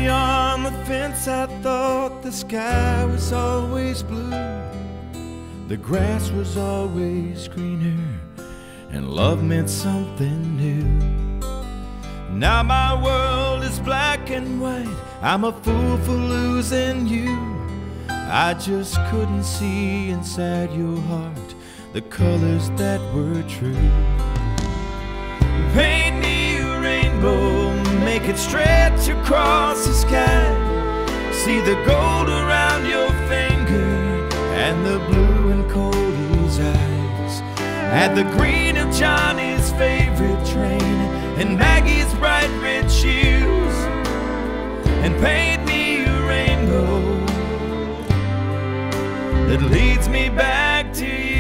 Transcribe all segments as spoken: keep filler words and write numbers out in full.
beyond the fence, I thought the sky was always blue, the grass was always greener, and love meant something new. Now my world is black and white, I'm a fool for losing you. I just couldn't see inside your heart the colors that were true. Paint me a rainbow, make it stretch across the sky. See the gold around your finger and the blue in Cody's eyes. Add the green of Johnny's favorite train and Maggie's bright red shoes, and paint me a rainbow that leads me back to you.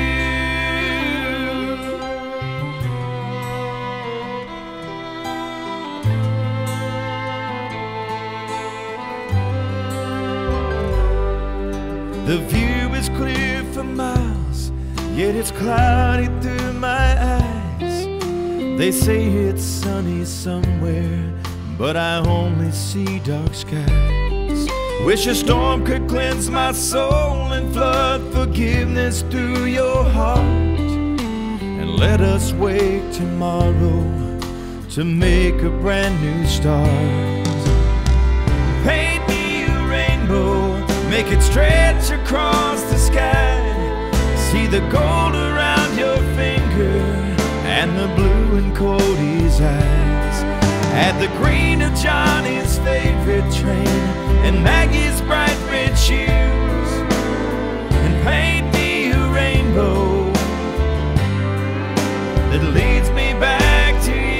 The view is clear for miles, yet it's cloudy through my eyes. They say it's sunny somewhere, but I only see dark skies. Wish a storm could cleanse my soul and flood forgiveness through your heart, and let us wake tomorrow to make a brand new start. Paint me a rainbow, make it stretch across the sky. See the gold around your finger and the blue in Cody's eyes. Add the green of Johnny's favorite train and Maggie's bright red shoes, and paint me a rainbow that leads me back to you.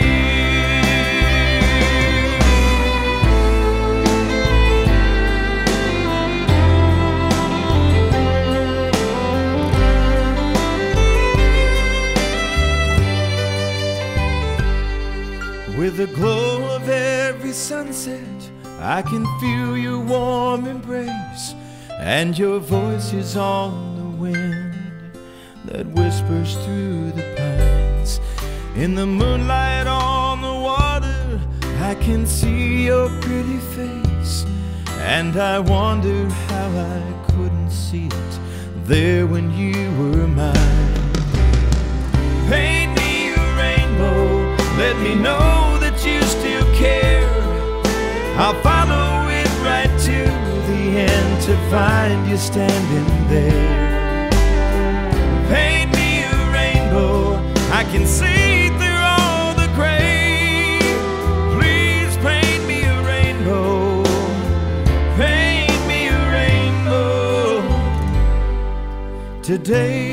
With the glow of every sunset, I can feel your warm embrace, and your voice is on the wind that whispers through the pines. In the moonlight on the water, I can see your pretty face, and I wonder how I couldn't see it there when you were mine. Paint me a rainbow, let me know that you still care. I'll follow it right to the end to find you standing there. Paint me a rainbow, I can see through all the gray. Please paint me a rainbow, paint me a rainbow today.